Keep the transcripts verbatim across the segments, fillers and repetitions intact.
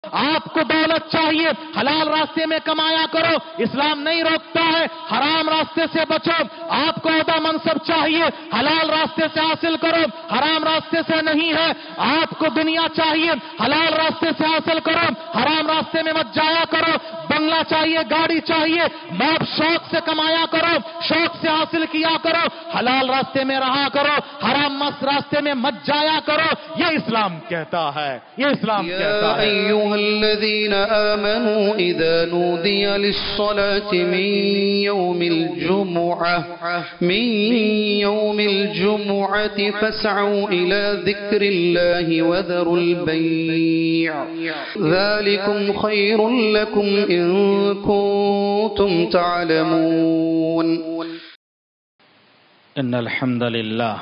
آپ کو دولت چاہیے، حلال راستے میں کمایا کرو، اسلام نہیں روکتا ہے، حرام راستے سے بچو۔ آپ کو عہدہ منصب چاہیے، حلال راستے سے حاصل کرو، حرام راستے سے نہیں ہے۔ آپ کو دنیا چاہیے، حلال راستے سے حاصل کرو، حرام راستے میں مت جایا کرو۔ بنگلہ چاہیے، گاڑی چاہیے، موت شوق سے کمایا کرو، شوق سے حاصل کیا کرو، حلال راستے میں رہا کرو، حرام مست راستے میں مت جایا کرو۔ یہ اسلام کہتا ہے، یہ اسلام کہتا ہے۔ أيها الذين آمنوا إذا نودي للصلاة من يوم الجمعة من يوم الجمعة فاسعوا إلى ذكر الله وذروا البيع ذلكم خير لكم إن كنتم تعلمون. إن الحمد لله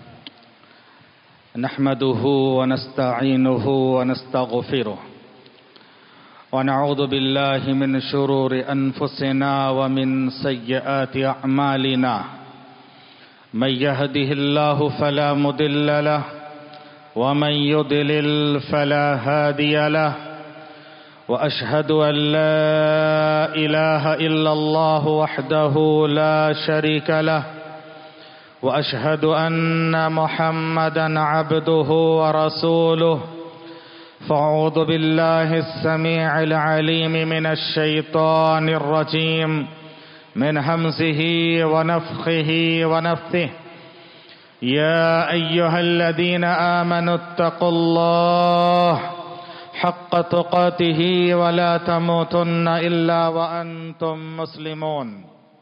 نحمده ونستعينه ونستغفره ونعوذ بالله من شرور أنفسنا ومن سيئات أعمالنا. من يهده الله فلا مضل له ومن يضلل فلا هادي له. وأشهد أن لا إله إلا الله وحده لا شريك له. وأشهد أن محمدًا عبده ورسوله. فأعوذ بالله السميع العليم من الشيطان الرجيم من همزه ونفخه ونفثه. يا أيها الذين آمنوا اتقوا الله حق تقاته ولا تموتن إلا وأنتم مسلمون.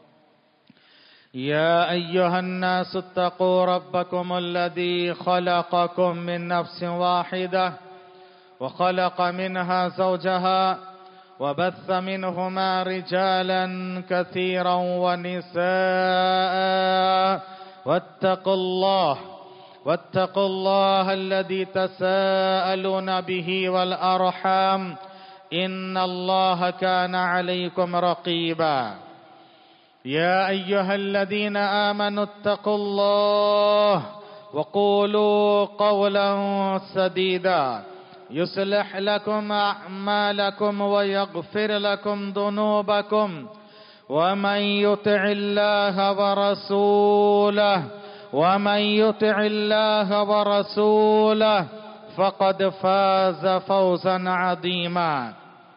يا أيها الناس اتقوا ربكم الذي خلقكم من نفس واحدة وخلق منها زوجها وبث منهما رجالا كثيرا ونساء. واتقوا الله واتقوا الله الذي تساءلون به والأرحام إن الله كان عليكم رقيبا. يا أيها الذين آمنوا اتقوا الله وقولوا قولا سديدا يصلح لكم أعمالكم ويغفر لكم ذنوبكم. ومن يطع الله ورسوله ومن يطع الله ورسوله فقد فاز فوزا عظيما.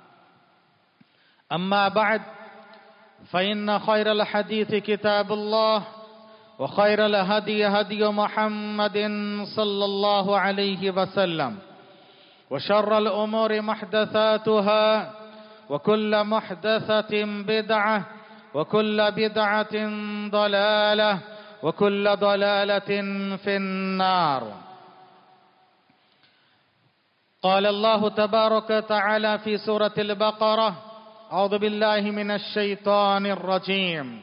أما بعد فإن خير الحديث كتاب الله وخير الهدي هدي محمد صلى الله عليه وسلم وشر الأمور محدثاتها وكل محدثة بدعة وكل بدعة ضلالة وكل ضلالة في النار. قال الله تبارك وتعالى في سورة البقرة: أعوذ بالله من الشيطان الرجيم.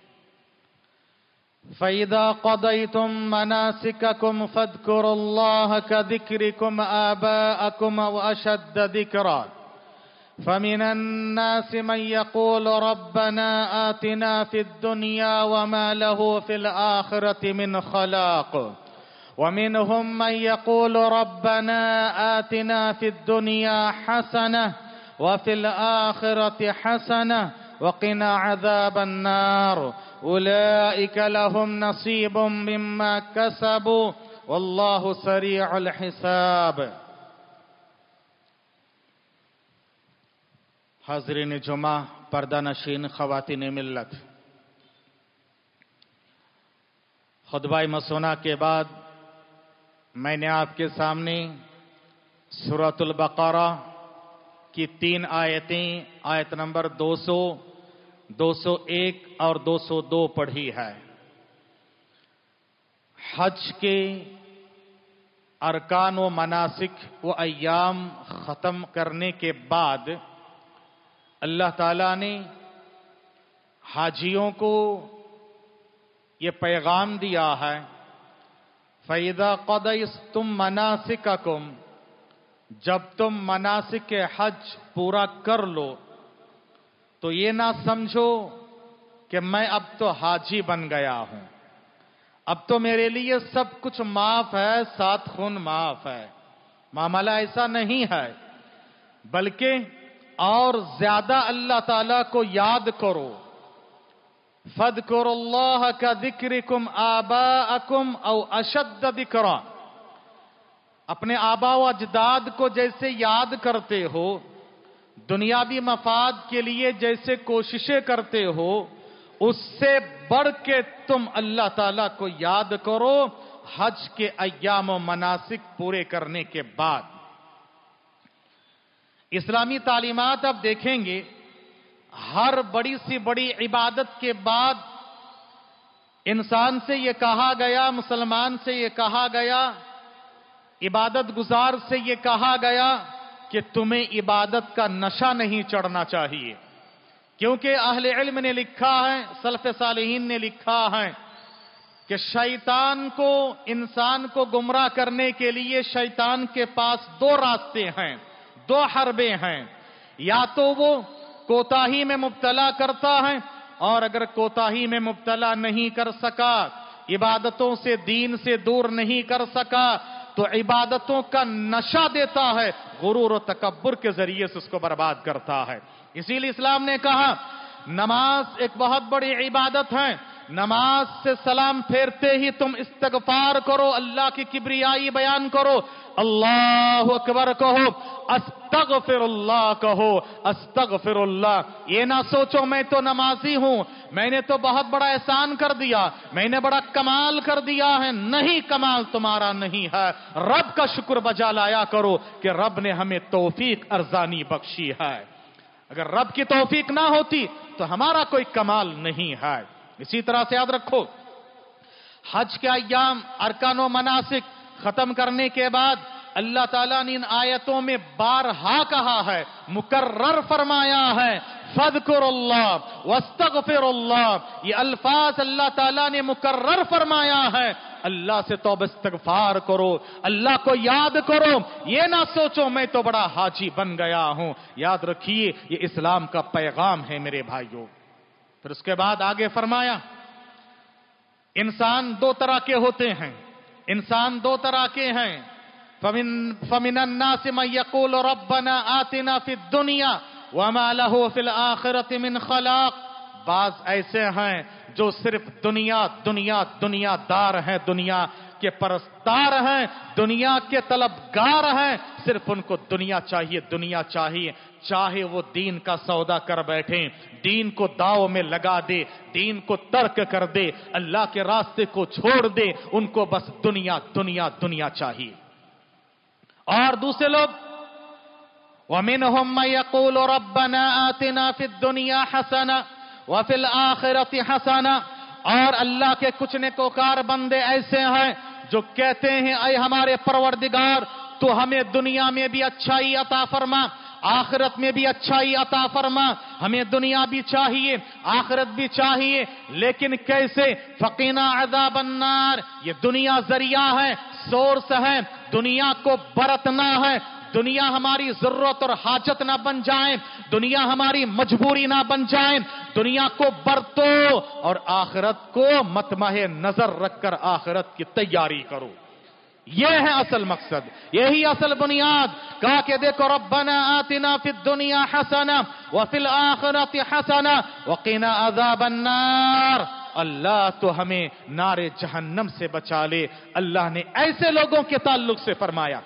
فإذا قضيتم مناسككم فاذكروا الله كذكركم آباءكم وأشد ذكرا. فمن الناس من يقول ربنا آتنا في الدنيا وما له في الآخرة من خلاق. ومنهم من يقول ربنا آتنا في الدنيا حسنة وفي الآخرة حسنة وقنا عذاب النار. أولئك لهم نصيب مما كسبوا والله سريع الحساب. حاضرین جمعہ، پردہ نشین خواتین ملت، خطبہ مسونہ کے بعد میں نے آپ کے سامنے سورۃ البقرہ کی تین آیتیں، آیت نمبر دو سو دو سو ایک اور دو سو دو پڑھی ہے۔ حج کے ارکان و مناسک و ایام ختم کرنے کے بعد اللہ تعالیٰ نے حاجیوں کو یہ پیغام دیا ہے، فَإِذَا قَضَيْتُم مَنَاسِكَكُمْ، جب تم مناسک حج پورا کر لو تو یہ نہ سمجھو کہ میں اب تو حاجی بن گیا ہوں، اب تو میرے لیے سب کچھ معاف ہے، سات خون معاف ہے۔ معاملہ ایسا نہیں ہے۔ بلکہ اور زیادہ اللہ تعالیٰ کو یاد کرو. فَاذْكُرُوا اللَّهَ كَذِكْرِكُمْ آبَاءَكُمْ أَوْ أَشَدَّ ذِكْرًا. اپنے آبا و اجداد کو جیسے یاد کرتے ہو، دنیاوی مفاد کے لیے جیسے کوششیں کرتے ہو، اس سے بڑھ کے تم اللہ تعالیٰ کو یاد کرو حج کے ایام و مناسک پورے کرنے کے بعد. اسلامی تعلیمات اب دیکھیں گے، ہر بڑی سی بڑی عبادت کے بعد انسان سے یہ کہا گیا، مسلمان سے یہ کہا گیا، عبادت گزار سے یہ کہا گیا کہ تمہیں عبادت کا نشہ نہیں چڑھنا چاہیے. کیونکہ اہل علم نے لکھا ہے، سلف صالحین نے لکھا ہے کہ شیطان کو، انسان کو گمراہ کرنے کے لیے شیطان کے پاس دو راستے ہیں، دو حربیں ہیں. یا تو وہ کوتاہی میں مبتلا کرتا ہے، اور اگر کوتاہی میں مبتلا نہیں کر سکا، عبادتوں سے، دین سے دور نہیں کر سکا، تو عبادتوں کا نشہ دیتا ہے، غرور و تکبر کے ذریعے سے اس کو برباد کرتا ہے. اسی لیے اسلام نے کہا نماز ایک بہت بڑی عبادت ہے، نماز سے سلام پھیرتے ہی تم استغفار کرو، اللہ کی کبریائی بیان کرو، اللہ اکبر کہو، استغفر اللہ کہو، استغفر اللہ. یہ نہ سوچو میں تو نمازی ہوں، میں نے تو بہت بڑا احسان کر دیا، میں نے بڑا کمال کر دیا ہے. نہیں، کمال تمہارا نہیں ہے، رب کا شکر بجا لایا کرو کہ رب نے ہمیں توفیق ارزانی بخشی ہے. اگر رب کی توفیق نہ ہوتی تو ہمارا کوئی کمال نہیں ہے. اسی طرح سے یاد رکھو، حج کے ایام، ارکان و مناسک ختم کرنے کے بعد اللہ تعالیٰ نے ان آیتوں میں بارہا کہا ہے، مکرر فرمایا ہے، فَاذْكُرُوا اللَّهَ وَاسْتَغْفِرُوا اللَّهَ. یہ الفاظ اللہ تعالیٰ نے مکرر فرمایا ہے، اللہ سے توبہ استغفار کرو، اللہ کو یاد کرو. یہ نہ سوچو میں تو بڑا حاجی بن گیا ہوں. یاد رکھیے یہ اسلام کا پیغام ہے میرے بھائیوں. پھر اس کے بعد آگے فرمایا انسان دو طرح کے ہوتے ہیں، انسان دو طرح کے ہیں. فَمِن فَمِنَ النَّاسِ مَن يَقُولُ رَبَّنَا آتِنَا فِي الدُّنْيَا وَمَا لَهُ فِي الْآخِرَةِ مِنْ خَلَاقٍ. بعض ایسے ہیں جو صرف دنیا دنیا دنیا دار ہیں، دنیا کے پرستار ہیں، دنیا کے طلبگار ہیں، صرف ان کو دنیا چاہیے، دنیا چاہیے. چاہے وہ دین کا سودا کر بیٹھیں، دین کو داؤ میں لگا دے، دین کو ترک کر دے، اللہ کے راستے کو چھوڑ دے، ان کو بس دنیا دنیا دنیا چاہیے. اور دوسرے لوگ وَمِنْهُمْ مَن يَقُولُ رَبَّنَا آتِنَا فِي الدُّنْيَا حَسَنَةً وَفِي الْآخِرَةِ حَسَنَةً. اور اللہ کے کچھ نیکوکار بندے ایسے ہیں جو کہتے ہیں اے ہمارے پروردگار تو ہمیں دنیا میں بھی اچھائی عطا فرما، آخرت میں بھی اچھائی عطا فرما. ہمیں دنیا بھی چاہیے، آخرت بھی چاہیے، لیکن کیسے؟ فقینا عذاب النار. یہ دنیا ذریعہ ہے، سورس ہے، دنیا کو برتنا ہے. دنیا ہماری ضرورت اور حاجت نہ بن جائیں، دنیا ہماری مجبوری نہ بن جائیں. دنیا کو برتو اور آخرت کو مطمع نظر رکھ کر آخرت کی تیاری کرو. یہ ہے اصل مقصد، یہی اصل بنیاد. کہا کہ دیکھو ربنا آتنا فی الدنیا حسنہ وفی الآخرۃ حسنہ وقنا عذاب النار. اللہ تو ہمیں نار جہنم سے بچا لے. اللہ نے ایسے لوگوں کے تعلق سے فرمایا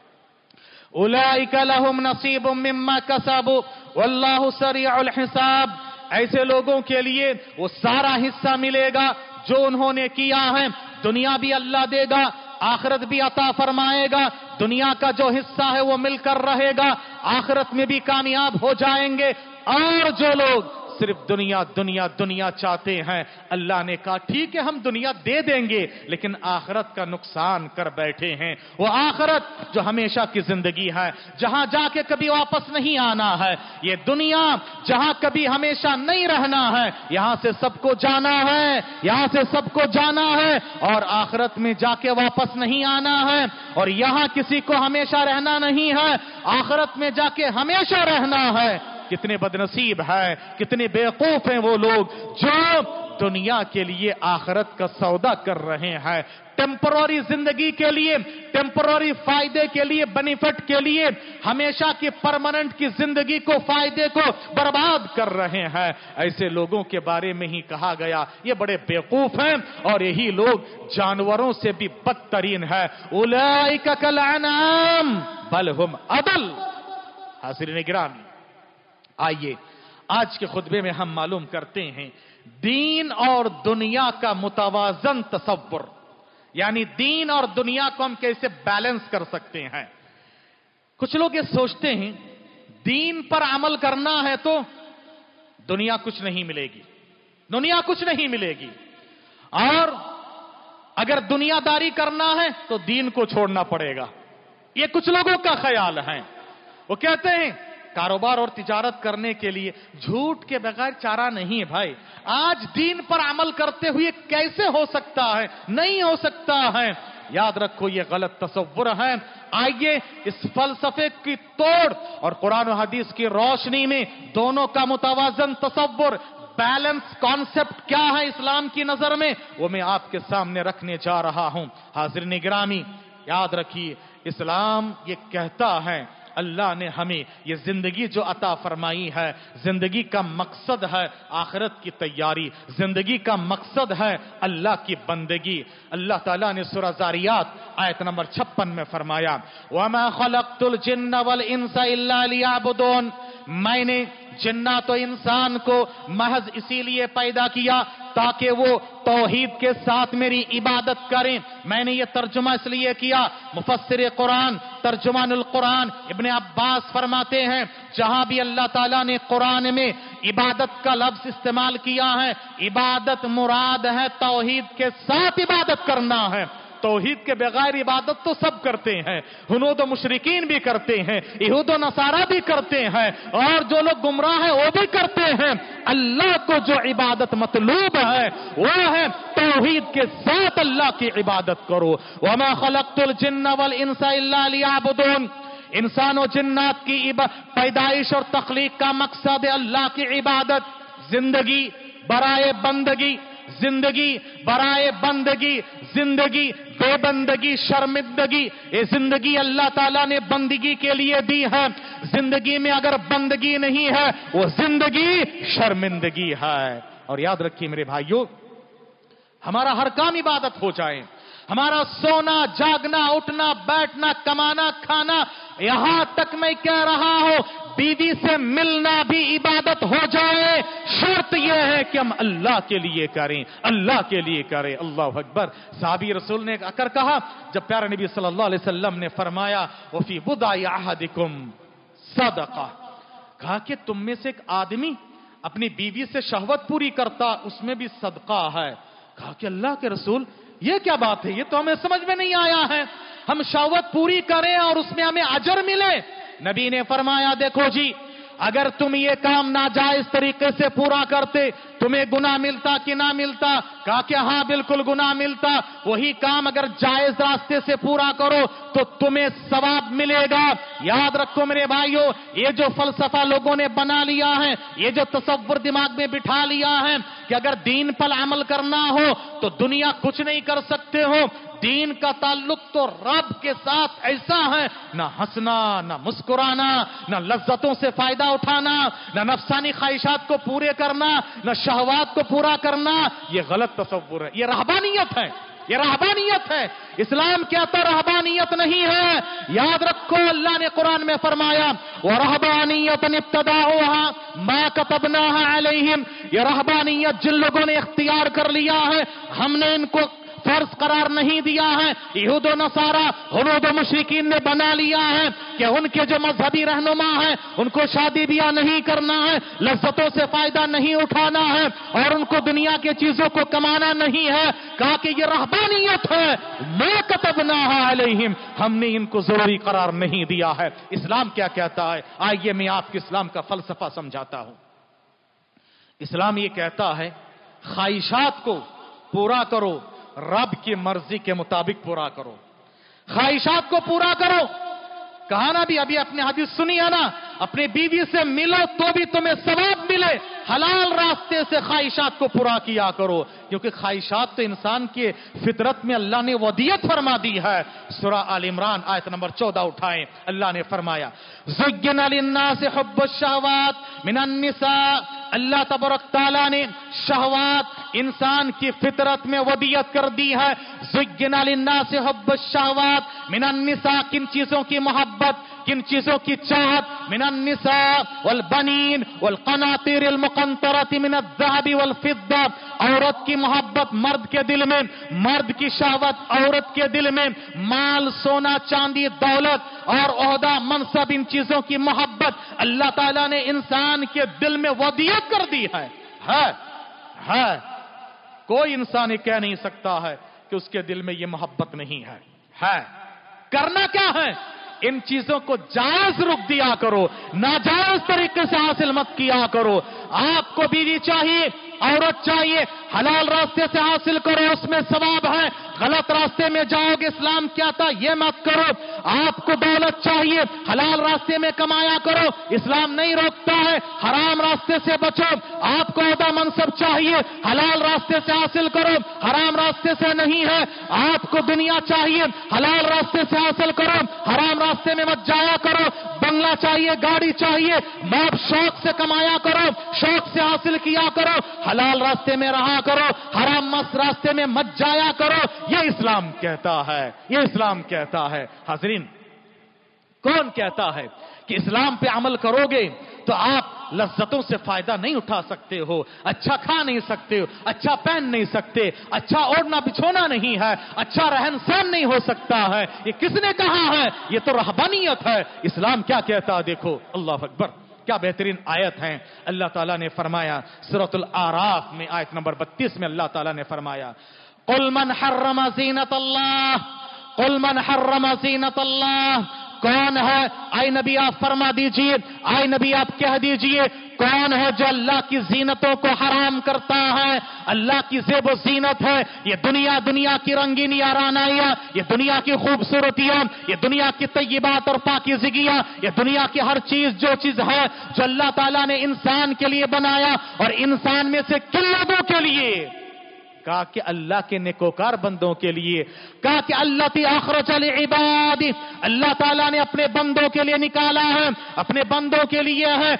اولئک لہم نصیب مما کسبوا واللہ سریع الحساب. ایسے لوگوں کے لیے وہ سارا حصہ ملے گا جو انہوں نے کیا ہے. دنیا بھی اللہ دے گا، آخرت بھی عطا فرمائے گا. دنیا کا جو حصہ ہے وہ مل کر رہے گا، آخرت میں بھی کامیاب ہو جائیں گے. اور جو لوگ صرف دنیا دنیا دنیا چاہتے ہیں، اللہ نے کہا ٹھیک ہے ہم دنیا دے دیں گے لیکن آخرت کا نقصان کر بیٹھے ہیں. وہ آخرت جو ہمیشہ کی زندگی ہے، جہاں جا کے کبھی واپس نہیں آنا ہے. یہ دنیا جہاں کبھی ہمیشہ نہیں رہنا ہے، یہاں سے سب کو جانا ہے، یہاں سے سب کو جانا ہے اور آخرت میں جا کے واپس نہیں آنا ہے. اور یہاں کسی کو ہمیشہ رہنا نہیں ہے، آخرت میں جا کے ہمیشہ رہنا ہے. कितने बदनसीब है, कितने बेवकूफ हैं वो लोग जो दुनिया के लिए आखिरत का सौदा कर रहे हैं, टेम्पररी जिंदगी के लिए, टेम्पररी फायदे के लिए, बेनिफिट के लिए हमेशा की परमानेंट की जिंदगी को, फायदे को बर्बाद कर रहे हैं। ऐसे लोगों के बारे में ही कहा गया ये बड़े बेवकूफ हैं और यही लोग जानवरों से भी बदतरीन है। उलाइका कल अनाम बल हुम अदल। हाज़िरीन गिरामी, आइए आज के खुतबे में हम मालूम करते हैं दीन और दुनिया का मुतवाजन तसव्वुर, यानी दीन और दुनिया को हम कैसे बैलेंस कर सकते हैं। कुछ लोग ये सोचते हैं दीन पर अमल करना है तो दुनिया कुछ नहीं मिलेगी, दुनिया कुछ नहीं मिलेगी, और अगर दुनियादारी करना है तो दीन को छोड़ना पड़ेगा। ये कुछ लोगों का ख्याल है। वो कहते हैं कारोबार और तिजारत करने के लिए झूठ के बगैर चारा नहीं है भाई। आज दीन पर अमल करते हुए कैसे हो सकता है? नहीं हो सकता है। याद रखो ये गलत तसव्वुर है। आइए इस फलसफे की तोड़ और कुरान और हदीस की रोशनी में दोनों का मुतवाजन तसव्वुर, बैलेंस कॉन्सेप्ट क्या है इस्लाम की नजर में, वो मैं आपके सामने रखने जा रहा हूं। हाज़िरीन गिरामी, याद रखिए इस्लाम ये कहता है अल्लाह ने हमें ये जिंदगी जो अता फरमाई है, जिंदगी का मकसद है आखिरत की तैयारी, जिंदगी का मकसद है अल्लाह की बंदगी। अल्लाह ताला ने सूरह ज़ारियात आयत नंबर छप्पन में फरमाया वमा खलक़तुल जिन्न वल इंसा इल्ला लियअबुदून, मैंने जिन्नात और इंसान को महज इसीलिए पैदा किया ताकि वो तौहीद के साथ मेरी इबादत करें। मैंने ये तर्जुमा इसलिए किया, मुफस्सिर कुरान तर्जुमानुल कुरान इब्ने अब्बास फरमाते हैं जहां भी अल्लाह ताला ने कुरान में इबादत का लफ्ज इस्तेमाल किया है, इबादत मुराद है तौहीद के साथ इबादत करना है। तौहीद के बगैर इबादत तो सब करते हैं, हुनूद मुशरिकीन भी करते हैं, यहूद नसारा भी करते हैं, और जो लोग गुमराह हैं वो भी करते हैं। अल्लाह को जो इबादत मतलूब है वो है तौहीद के साथ अल्लाह की इबादत करो। वमा खलक़तुल जिन्न वल इंसा इल्ला लियअबुदून, इंसान और जिन्नात की पैदाइश और तख्लीक का मकसद है अल्लाह की इबादत। जिंदगी बराए बंदगी, जिंदगी बराए बंदगी, जिंदगी बेबंदगी शर्मिंदगी, ये जिंदगी अल्लाह ताला ने बंदगी के लिए दी है। जिंदगी में अगर बंदगी नहीं है वो जिंदगी शर्मिंदगी है। और याद रखिए मेरे भाइयों, हमारा हर काम इबादत हो जाए, हमारा सोना जागना उठना बैठना कमाना खाना, यहां तक मैं कह रहा हूं बीवी से मिलना भी इबादत हो जाए, शर्त यह है कि हम अल्लाह के लिए करें, अल्लाह के लिए करें। अल्लाह अकबर। साहबी रसूल ने आकर कहा, जब प्यारे नबी सल्लल्लाहु अलैहि वसल्लम ने फरमाया वफी बुदाई अहदिकुम सदका, कहा कि तुम में से एक आदमी अपनी बीवी से शहवत पूरी करता उसमें भी सदका है। कहा कि अल्लाह के रसूल ये क्या बात है, ये तो हमें समझ में नहीं आया है, हम शहवत पूरी करें और उसमें हमें अजर मिले। नबी ने फरमाया देखो जी, अगर तुम ये काम नाजायज तरीके से पूरा करते तुम्हें गुनाह मिलता कि ना मिलता? कहा कि हाँ बिल्कुल गुनाह मिलता। वही काम अगर जायज रास्ते से पूरा करो तो तुम्हें सवाब मिलेगा। याद रखो मेरे भाइयों, ये जो फलसफा लोगों ने बना लिया है, ये जो तसव्वुर दिमाग में बिठा लिया है कि अगर दीन पर अमल करना हो तो दुनिया कुछ नहीं कर सकते हो, दीन का ताल्लुक तो रब के साथ ऐसा है, ना हंसना ना मुस्कुराना, ना लज्जतों से फायदा उठाना, ना नफसानी ख्वाहिशात को पूरे करना, ना शहवात को पूरा करना, ये गलत तसव्वुर है, ये रहबानियत है, ये रहबानियत है। इस्लाम क्या तो रहबानियत नहीं है। याद रखो अल्लाह ने कुरान में फरमाया व रहबानियतन इब्तदाऊहा मा कतबनाहा अलैहिम, ये रहबानियत जिन लोगों ने इख्तियार कर लिया है हमने इनको फर्ज करार नहीं दिया है। यहूद और नसारा हुनूद और मुशरिकीन ने बना लिया है कि उनके जो मजहबी रहनुमा है उनको शादी ब्याह नहीं करना है, लज्जतों से फायदा नहीं उठाना है और उनको दुनिया के चीजों को कमाना नहीं है। कहा कि ये रहबानियत है, मा कतबनाहा अलैहिम, हमने इनको जरूरी करार नहीं दिया है। इस्लाम क्या कहता है? आइए मैं आपको इस्लाम का फलसफा समझाता हूं। इस्लाम ये कहता है ख्वाहिशात को पूरा करो, रब की मर्जी के मुताबिक पूरा करो। ख्वाहिशात को पूरा करो, کہا نا بھی ابھی اپنے حدیث سنی ہے نا، اپنی بیوی سے ملو تو بھی تمہیں ثواب ملے، حلال راستے سے خواہشات کو پورا کیا کرو، کیونکہ خواہشات تو انسان کے فطرت میں اللہ نے ودیت فرما دی ہے۔ سورہ آل عمران آیت نمبر چودہ اٹھائیں، اللہ نے فرمایا زُيِّنَ لِلنَّاسِ حُبُّ الشَّهَوَاتِ مِنَ النِّسَاءِ، اللہ تبارک تعالیٰ نے شہوات انسان کی فطرت میں ودیت کر دی ہے۔ زُيِّنَ لِلنَّاسِ حُبُّ الشَّهَوَاتِ مِنَ النِّسَاءِ، کن چیزوں کی محبت، کن چیزوں کی چاہت، من النساء والبنین والقناطیر المقنطرۃ من الذهب والفضہ، عورت کی محبت مرد کے دل میں، مرد کی شہوت عورت کے دل میں، مال سونا چاندی دولت اور عہدہ منصب، ان چیزوں کی محبت اللہ تعالیٰ نے انسان کے دل میں ودیت کر دی ہے۔ ہے ہے کوئی انسان یہ کہہ نہیں سکتا ہے کہ اس کے دل میں یہ محبت نہیں ہے۔ ہے کرنا کیا ہے؟ ان چیزوں کو جائز رخ دیا کرو، ناجائز طریقے سے حاصل مت کیا کرو۔ آپ کو بیوی چاہیے، عورت چاہیے، حلال راستے سے حاصل کرو، اس میں ثواب ہے۔ غلط راستے میں جاؤ گے، اسلام کیا تھا یہ مت کرو۔ آپ کو دولت چاہیے، حلال راستے میں کمایا کرو، اسلام نہیں روکتا ہے، حرام راستے سے بچو۔ آپ کو عہدہ منصب چاہیے، حلال راستے سے حاصل کرو، حرام راستے سے نہیں ہے۔ آپ کو دنیا چاہیے، حلال راستے سے حاصل کرو، حرام راستے میں مت جایا کرو۔ بنگلہ چاہیے، گاڑی چاہیے، موت شوق سے کمایا کرو، شوق سے حاصل کیا کرو، حلال راستے میں رہا کرو، حرام مست راستے میں مت جایا کرو۔ یہ اسلام کہتا ہے، یہ اسلام کہتا ہے۔ حاضرین، کون کہتا ہے کہ اسلام پہ عمل کرو گے تو آپ لذتوں سے فائدہ نہیں اٹھا سکتے ہو، اچھا کھا نہیں سکتے ہو، اچھا پہن نہیں سکتے، اچھا اوڑھنا بچھونا نہیں ہے، اچھا رہن سہن نہیں ہو سکتا ہے؟ یہ کس نے کہا ہے؟ یہ تو رہبانیت ہے۔ اسلام کیا کہتا ہے؟ دیکھو، اللہ اکبر، کیا بہترین آیت ہیں۔ اللہ تعالیٰ نے فرمایا سورۃ الاعراف میں آیت نمبر بتیس میں اللہ تعالیٰ نے فرمایا قُلْ مَنْ حَرَّمَ زِینَةَ اللَّهِ قُلْ مَنْ حَرَّمَ زِینَةَ اللَّهِ، کون ہے؟ اے نبی آپ فرما دیجئے، اے نبی آپ کہہ دیجئے، کون ہے جو اللہ کی زینتوں کو حرام کرتا ہے؟ اللہ کی زیب و زینت ہے یہ دنیا، دنیا کی رنگینی آرائیاں، یہ دنیا کی خوبصورتیاں، یہ دنیا کی طیبات اور پاکیزگیاں، یہ دنیا کی ہر چیز جو چیز ہے جو اللہ تعالیٰ نے انسان کے لیے بنایا، اور انسان میں سے کن لوگوں کے لیے؟ کہا کہ اللہ کے نیکوکار بندوں کے لیے، کہا کہ اللہ تی اخرج العباد، اللہ تعالیٰ نے اپنے بندوں کے لیے نکالا ہے، اپنے بندوں کے لیے ہے،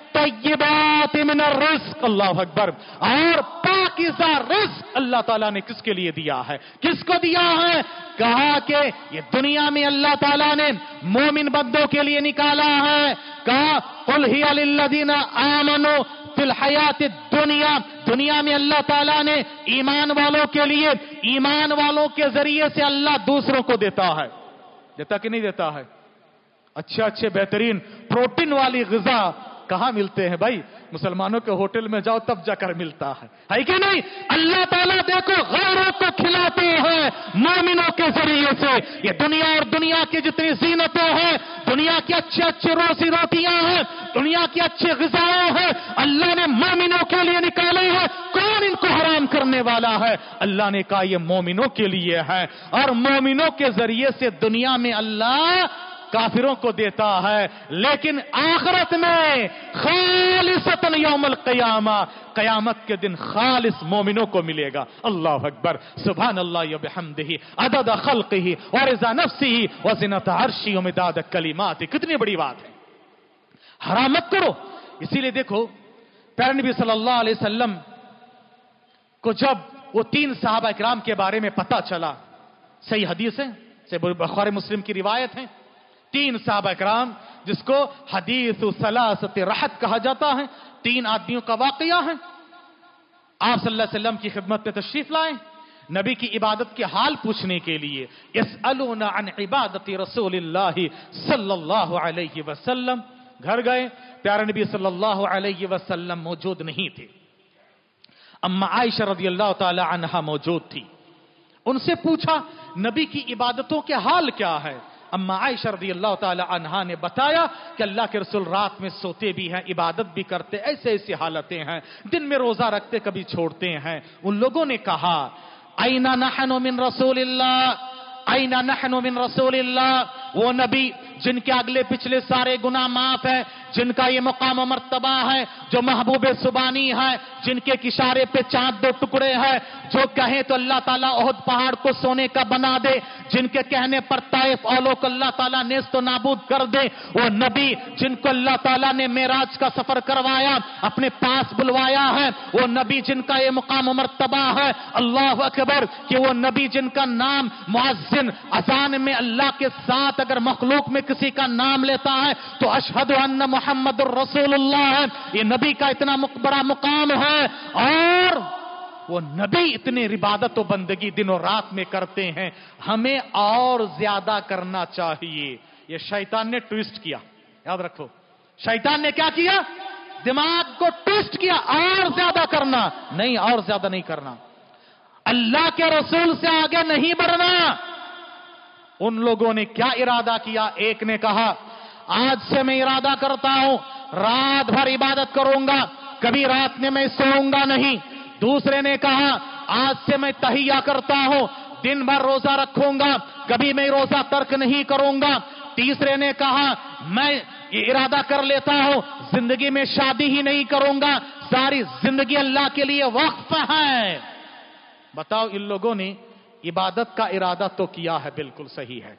والطیبات من الرزق، اللہ اکبر، اور پاکیزہ رزق اللہ تعالیٰ نے کس کے لیے دیا ہے؟ کس کو دیا ہے؟ کہا کہ یہ دنیا میں اللہ تعالیٰ نے مومن بندوں کے لیے نکالا ہے۔ کہا قل ہی للذین آمنوا فی الحیات الدنیا، دنیا میں اللہ تعالیٰ نے ایمان والوں کے لیے، ایمان والوں کے ذریعے سے اللہ دوسروں کو دیتا ہے۔ دیتا کہ نہیں دیتا ہے؟ اچھے اچھے بہترین پروٹین والی غذا کہاں ملتے ہیں بھائی؟ مسلمانوں کے ہوٹل میں جاؤ تب جا کر ملتا ہے، ہے کہ نہیں؟ اللہ تعالیٰ دیکھو غیروں کو کھلاتے ہیں مومنوں کے ذریعے سے۔ یہ دنیا اور دنیا کی جتنی زینتیں ہیں، دنیا کی اچھے اچھے روزی روٹیاں ہیں، دنیا کی اچھے غذائیں ہیں، اللہ نے مومنوں کے لیے نکالے ہیں۔ کون ان کو حرام کرنے والا ہے؟ اللہ نے کہا یہ مومنوں کے لیے ہے، اور مومنوں کے ذریعے سے دنیا میں اللہ کافروں کو دیتا ہے، لیکن آخرت میں خالصتاً یوم القیامہ، قیامت کے دن خالص مومنوں کو ملے گا۔ اللہ اکبر، سبحان اللہ و بحمدہ، عدد خلقہ ورضا نفسہ وزنۃ عرشہ ومداد کلماتہ۔ کتنی بڑی بات ہے، حرام مت کرو۔ اسی لیے دیکھو پیارے نبی صلی اللہ علیہ وسلم کو جب وہ تین صحابہ اکرام کے بارے میں پتہ چلا، صحیح حدیث ہے، صحیح بخاری مسلم کی روایت ہے، تین صحابہ اکرام جس کو حدیث ثلاثۃ رحت کہا جاتا ہے، تین آدمیوں کا واقعہ ہے۔ آپ صلی اللہ علیہ وسلم کی خدمت میں تشریف لائے نبی کی عبادت کے حال پوچھنے کے لیے۔ یسألون عن عبادت رسول اللہ صلی اللہ علیہ وسلم، گھر گئے، پیارے نبی صلی اللہ علیہ وسلم موجود نہیں تھے، اما عائشہ رضی اللہ تعالی عنہا موجود تھی۔ ان سے پوچھا نبی کی عبادتوں کے حال کیا ہے؟ اما عائشہ رضی اللہ تعالی عنہا نے بتایا کہ اللہ کے رسول رات میں سوتے بھی ہیں، عبادت بھی کرتے، ایسے ایسی حالتیں ہیں، دن میں روزہ رکھتے کبھی چھوڑتے ہیں۔ ان لوگوں نے کہا اَيْنَ نَحْنُ مِن رسول اللہ، اَيْنَ نَحْنُ مِن رسول اللہ، وہ نبی جن کے اگلے پچھلے سارے گناہ معاف ہے، جن کا یہ مقام و مرتبہ ہے، جو محبوب سبانی ہے، جن کے اشارے پہ چاند دو ٹکڑے ہے، جو کہیں تو اللہ تعالیٰ احد پہاڑ کو سونے کا بنا دے، جن کے کہنے پر طائف اولو کو اللہ تعالیٰ نیست و نابود کر دے، وہ نبی جن کو اللہ تعالیٰ نے معراج کا سفر کروایا، اپنے پاس بلوایا ہے، وہ نبی جن کا یہ مقام و مرتبہ ہے، اللہ اکبر، کہ وہ نبی جن کا نام مؤذن اذان میں اللہ کے ساتھ اگر مخلوق میں کسی کا نام لیتا ہے تو اشہد ان محمد الرسول اللہ ہے، یہ نبی کا اتنا بڑا مقام ہے، اور وہ نبی اتنے عبادت و بندگی دن و رات میں کرتے ہیں، ہمیں اور زیادہ کرنا چاہیے۔ یہ شیطان نے ٹویسٹ کیا، یاد رکھو، شیطان نے کیا کیا؟ دماغ کو ٹویسٹ کیا، اور زیادہ کرنا نہیں، اور زیادہ نہیں کرنا، اللہ کے رسول سے آگے نہیں بڑھنا۔ ان لوگوں نے کیا ارادہ کیا؟ ایک نے کہا آج سے میں ارادہ کرتا ہوں رات بھر عبادت کروں گا، کبھی رات میں میں سوؤں گا نہیں۔ دوسرے نے کہا آج سے میں تحیہ کرتا ہوں، دن بھر روزہ رکھوں گا، کبھی میں روزہ ترک نہیں کروں گا۔ تیسرے نے کہا میں یہ ارادہ کر لیتا ہوں زندگی میں شادی ہی نہیں کروں گا، ساری زندگی اللہ کے لیے وقف ہے۔ بتاؤ، ان لوگوں نے عبادت کا ارادہ تو کیا ہے، بالکل صحیح ہے،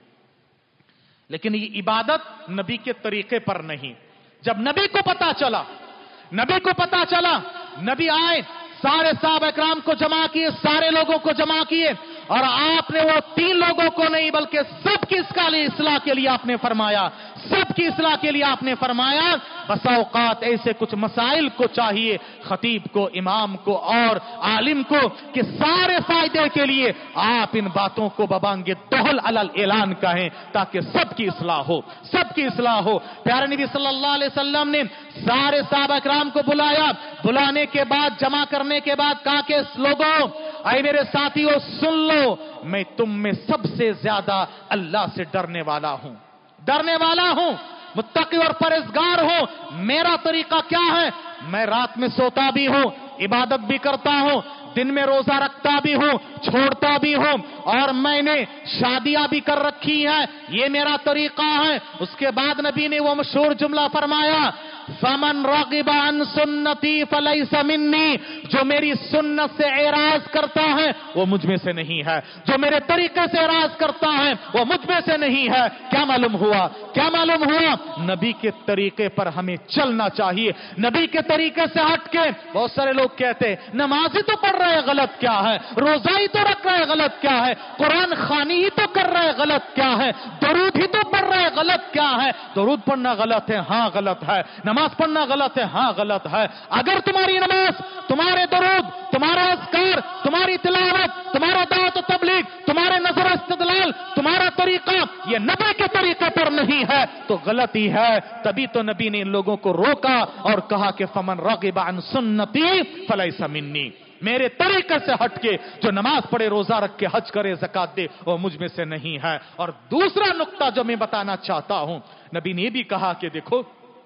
لیکن یہ عبادت نبی کے طریقے پر نہیں۔ جب نبی کو پتا چلا نبی کو پتا چلا نبی آئے، سارے صحابہ اکرام کو جمع کیے، سارے لوگوں کو جمع کیے، اور آپ نے وہ تین لوگوں کو نہیں بلکہ سب کی اصلاح کے لیے آپ نے فرمایا، سب کی اصلاح کے لیے آپ نے فرمایا۔ بس اوقات ایسے کچھ مسائل کو چاہیے خطیب کو، امام کو اور عالم کو کہ سارے فائدے کے لیے آپ ان باتوں کو ببانگ دہل علل اعلان کہیں تاکہ سب کی اصلاح ہو، سب کی اصلاح ہو۔ پیارے نبی صلی اللہ علیہ وسلم نے سارے صحابہ اکرام کو بلایا، بلانے کے بعد جمع کرنے کے بعد کہا کہ لوگوں، اے میرے ساتھیوں سن لو، میں تم میں سب سے زیادہ اللہ سے ڈرنے والا ہوں، ڈرنے والا ہوں، متقی اور پرہیزگار ہوں۔ میرا طریقہ کیا ہے؟ میں رات میں سوتا بھی ہوں، عبادت بھی کرتا ہوں، دن میں روزہ رکھتا بھی ہوں، چھوڑتا بھی ہوں، اور میں نے شادیاں بھی کر رکھی ہیں، یہ میرا طریقہ ہے۔ اس کے بعد نبی نے وہ مشہور جملہ فرمایا، فمن رغب عن سنتی فلیس منی، جو میری سنت سے اعراض کرتا ہے وہ مجھ میں سے نہیں ہے، جو میرے طریقے سے اعراض کرتا ہے وہ مجھ میں سے نہیں ہے۔ کیا معلوم ہوا؟ کیا معلوم ہوا؟ نبی کے طریقے پر ہمیں چلنا چاہیے، نبی کے طریقے سے ہٹ کے۔ بہت سارے لوگ کہتے ہیں نماز ہی تو پڑھ رہے غلط کیا ہے، روزہ ہی تو رکھ رہے غلط کیا ہے، قرآن خوانی ہی تو کر رہے غلط کیا ہے، درود ہی تو پڑھ رہے غلط کیا ہے۔ درود پڑھنا غلط ہے، ہاں غلط ہے، نماز پڑھنا غلط ہے، ہاں غلط ہے۔ اگر تمہاری نماز، تمہارے درود، تمہارا اذکار، تمہاری تلاوت، تمہارا دعوت و تبلیغ، تمہارے نظر استدلال، تمہارا طریقہ یہ نبی کے طریقے پر نہیں ہے تو غلطی ہے۔ تبھی تو نبی نے ان لوگوں کو روکا اور کہا کہ فمن رغب عن سنتی فلیس منی، میرے طریقے سے ہٹ کے جو نماز پڑھے، روزہ رکھ کے، حج کرے، زکات دے، وہ مجھ میں سے نہیں ہے۔ اور دوسرا نقطہ جو میں بتانا چاہتا ہوں، نبی نے یہ بھی کہا کہ دیکھو،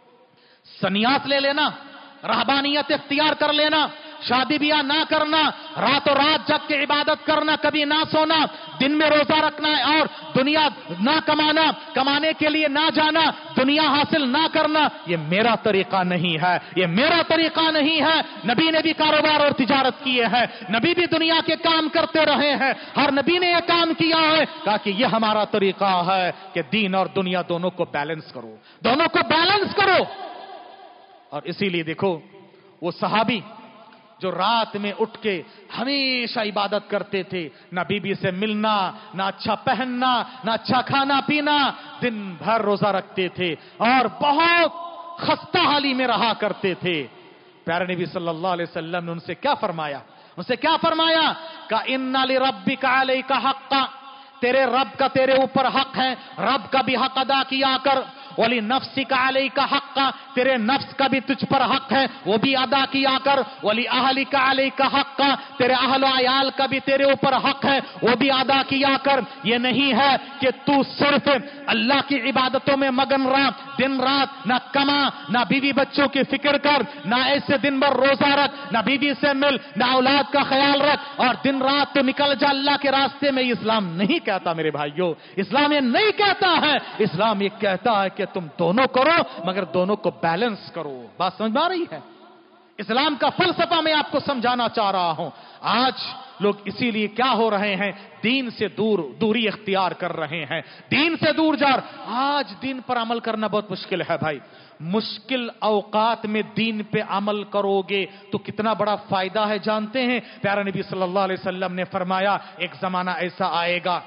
سنیاس لے لینا، رہبانیت اختیار کر لینا، شادی بیاہ نہ کرنا، رات و رات جگ کے عبادت کرنا، کبھی نہ سونا، دن میں روزہ رکھنا اور دنیا نہ کمانا، کمانے کے لیے نہ جانا، دنیا حاصل نہ کرنا، یہ میرا طریقہ نہیں ہے، یہ میرا طریقہ نہیں ہے۔ نبی نے بھی کاروبار اور تجارت کیے ہیں، نبی بھی دنیا کے کام کرتے رہے ہیں، ہر نبی نے یہ کام کیا ہے، کہا کہ یہ ہمارا طریقہ ہے کہ دین اور دنیا دونوں کو بیلنس کرو، دونوں کو بیلنس کرو۔ اور اسی لیے دیکھو، وہ صحابی جو رات میں اٹھ کے ہمیشہ عبادت کرتے تھے، نہ بیوی سے ملنا، نہ اچھا پہننا، نہ اچھا کھانا پینا، دن بھر روزہ رکھتے تھے اور بہت خستہ حالی میں رہا کرتے تھے۔ پیارے نبی صلی اللہ علیہ وسلم نے ان سے کیا فرمایا؟ ان سے کیا فرمایا؟ کہ اِنَّ لِرَبِّكَ عَلَيْكَ حَقًّا، تیرے رب کا تیرے اوپر حق ہے، رب کا بھی حق ادا کیا کر۔ वली नफ्सी का अलई का हक का, तेरे नफ्स का भी तुझ पर हक है वो भी अदा किया कर। वली अहली का अलई का हक का, तेरे अहल अयाल का भी तेरे ऊपर हक है वो भी अदा किया कर। ये नहीं है कि तू सिर्फ अल्लाह की इबादतों में मगन रहा, दिन रात ना कमा, ना बीवी बच्चों की फिक्र कर, ना ऐसे दिन भर रोजा रख, ना बीवी से मिल, ना औलाद का ख्याल रख और दिन रात तो निकल जा अल्लाह के रास्ते में। इस्लाम नहीं कहता मेरे भाइयों, इस्लाम ये नहीं कहता है। इस्लाम ये कहता है कि तुम दोनों करो मगर दोनों को बैलेंस करो। बात समझ में आ रही है? इस्लाम का फलसफा मैं आपको समझाना चाह रहा हूं। आज लोग इसीलिए क्या हो रहे हैं, दीन से दूर दूरी इख्तियार कर रहे हैं, दीन से दूर जा। आज दीन पर अमल करना बहुत मुश्किल है भाई। मुश्किल औकात में दीन पे अमल करोगे तो कितना बड़ा फायदा है जानते हैं? प्यारा नबी सल्लल्लाहु अलैहि वसल्लम ने फरमाया एक जमाना ऐसा आएगा,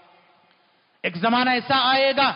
एक जमाना ऐसा आएगा,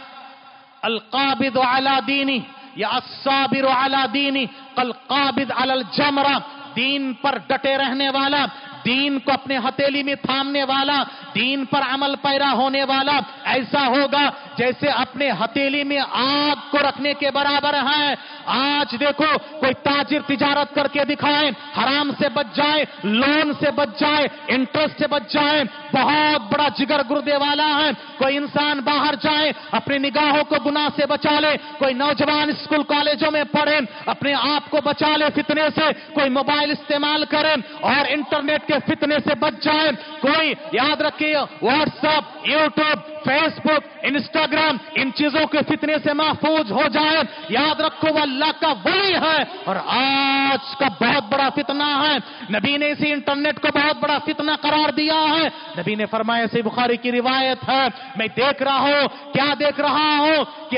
अल काबिद अला दीनी या अस्साबिर अला दीनी कल काबिद अलल जमरा, दीन पर डटे रहने वाला, दीन को अपने हथेली में थामने वाला, दीन पर अमल पैरा होने वाला ऐसा होगा जैसे अपने हथेली में आग को रखने के बराबर है। आज देखो कोई ताजिर तिजारत करके दिखाए, हराम से बच जाए, लोन से बच जाए, इंटरेस्ट से बच जाए, बहुत बड़ा जिगर गुर्दे वाला है। कोई इंसान बाहर जाए अपनी निगाहों को गुनाह से बचा ले, कोई नौजवान स्कूल कॉलेजों में पढ़े अपने आप को बचा ले फितने से, कोई मोबाइल इस्तेमाल करे और इंटरनेट के फितने से बच जाए, कोई याद रखिए व्हाट्सएप, यूट्यूब, फेसबुक, इंस्टाग्राम इन चीजों के फितने से महफूज हो जाए। याद रखो वो अल्लाह का वली है। और आज का बहुत बड़ा फितना है, नबी ने इसी इंटरनेट को बहुत बड़ा फितना करार दिया है। नबी ने फरमाया, सही बुखारी की रिवायत है, मैं देख रहा हूं, क्या देख रहा हूं कि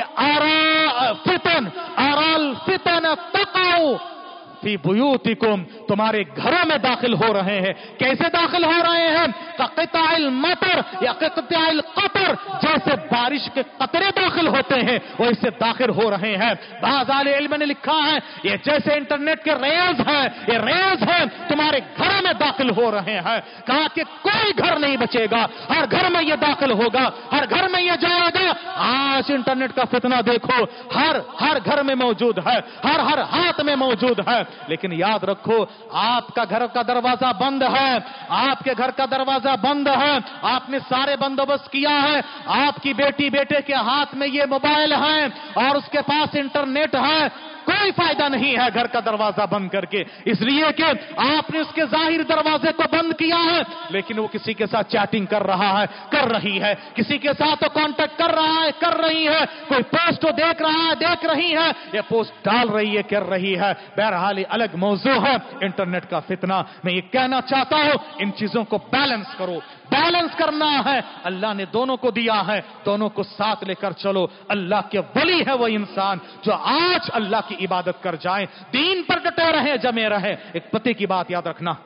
अरा फितन अरल फितन तकाउ फी बुयूतिकुम, तुम्हारे घरों में दाखिल हो रहे हैं। कैसे दाखिल हो रहे हैं? कक़िताइल मतर या कक़िताइल क़तर, जैसे बारिश के कतरे दाखिल होते हैं वैसे दाखिल हो रहे हैं। बाज़ आले इल्म ने लिखा है ये जैसे इंटरनेट के रेज है, ये रेज है तुम्हारे घरों में दाखिल हो रहे हैं। कहा कि कोई घर नहीं बचेगा, हर घर में ये दाखिल होगा, हर घर में ये जाएगा। आज इंटरनेट का फितना देखो, हर हर घर में मौजूद है, हर हर हाथ में मौजूद है। लेकिन याद रखो आपका घर का दरवाजा बंद है, आपके घर का दरवाजा बंद है, आपने सारे बंदोबस्त किया है, आपकी बेटी बेटे के हाथ में ये मोबाइल है और उसके पास इंटरनेट है, कोई फायदा नहीं है घर का दरवाजा बंद करके, इसलिए कि आपने उसके जाहिर दरवाजे को बंद किया है। लेकिन वो किसी के साथ चैटिंग कर रहा है, कर रही है, किसी के साथ तो कांटेक्ट कर रहा है, कर रही है, कोई पोस्ट देख रहा है, देख रही है, ये पोस्ट डाल रही है, कर रही है। बहरहाल अलग मौजू है इंटरनेट का फितना। मैं ये कहना चाहता हूं इन चीजों को बैलेंस करो, बैलेंस करना है। अल्लाह ने दोनों को दिया है, दोनों को साथ लेकर चलो। अल्लाह के वली है वो इंसान जो आज अल्लाह की इबादत कर जाए, दीन पर डटे रहे, जमे रहे। एक पते की बात याद रखना,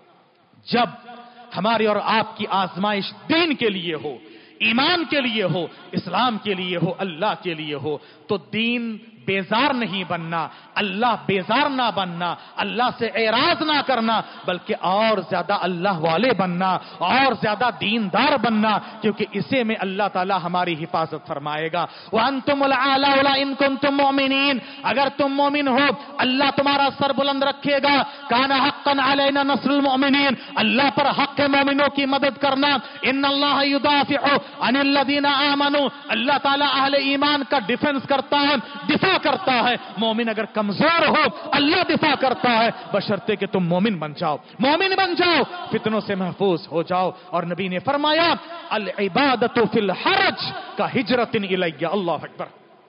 जब हमारी और आपकी आजमाइश दीन के लिए हो, ईमान के लिए हो, इस्लाम के लिए हो, अल्लाह के लिए हो, तो दीन बेजार नहीं बनना, अल्लाह बेजार ना बनना, अल्लाह से एराज ना करना, बल्कि और ज्यादा अल्लाह वाले बनना, और ज्यादा दीनदार बनना, क्योंकि इसे में अल्लाह ताला हमारी हिफाजत फरमाएगा। व अंतुमुल आला इन कुंतुम मुमिनीन, अगर तुम मोमिन हो अल्लाह तुम्हारा सर बुलंद रखेगा। काना हक्कन अलैना नस्रुल मुमिनीन, अल्लाह पर हक है मोमिनों की मदद करना। इन्नल्लाह युदाफिउ अनिल लदीना आमनू, अल्लाह ताला अहले ईमान का डिफेंस करता है, दिफा करता है। मोमिन अगर कमजोर हो अल्लाह दिफा करता है, बशर्ते कि तुम मोमिन बन जाओ, मोमिन बन जाओ, फितनों से महफूज हो जाओ। और नबी ने फरमाया अल इबादतु फिल हरज का हिजरतिन इलैया, अल्लाह अकबर।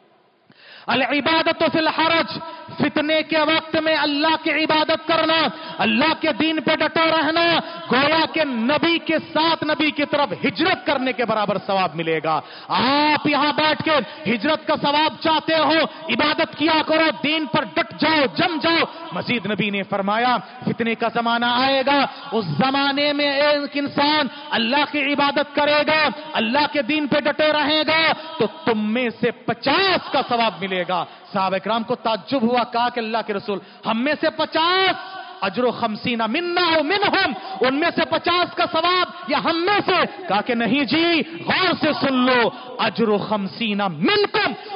अल इबादत फिल हरज, फितने के वक्त में अल्लाह की इबादत करना, अल्लाह के दीन पे डटे रहना, गोया के नबी के साथ नबी की तरफ हिजरत करने के बराबर सवाब मिलेगा। आप यहां बैठ के हिजरत का सवाब चाहते हो, इबादत किया करो, दीन पर डट जाओ, जम जाओ। मजीद नबी ने फरमाया फितने का जमाना आएगा, उस जमाने में एक इंसान अल्लाह की इबादत करेगा, अल्लाह के दीन पे डटे रहेगा, तो तुम में से पचास का सवाब मिलेगा। साहबा इकराम को ताज्जुब हुआ, कहा कि अल्लाह के रसूल हम में से पचास, अजरो खमसीना मिन्ना हो मिनहुम, उनमें से पचास का सवाब या हम में से? कहा कि नहीं जी, गौर से सुन लो, अजरो खमसीना मिनकुम, तुम में